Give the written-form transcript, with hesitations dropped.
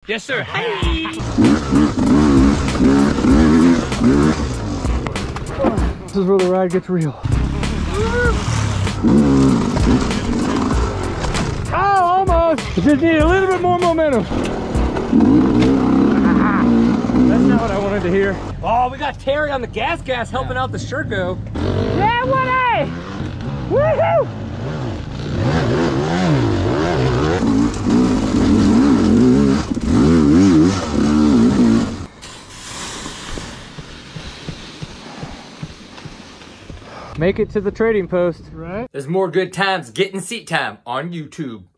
Yes, sir. Hey! This is where the ride gets real. Oh, almost! Just need a little bit more momentum. That's not what I wanted to hear. Oh, we got Terry on the gas helping out the Sherco. Yeah, Woody! Woohoo! Make it to the trading post. Right. There's more good times getting seat time on YouTube.